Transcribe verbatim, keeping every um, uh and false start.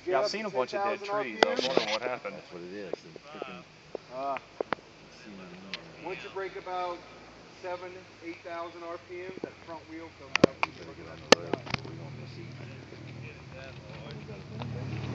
get yeah, up I've seen to a bunch of dead ten thousand trees. R P M, I was wondering what happened. That's what it is. The freaking, uh, see my number. once you break about seven, eight thousand R P Ms, that front wheel comes All up. right, we You better look get at on that the road. side. We're gonna miss it.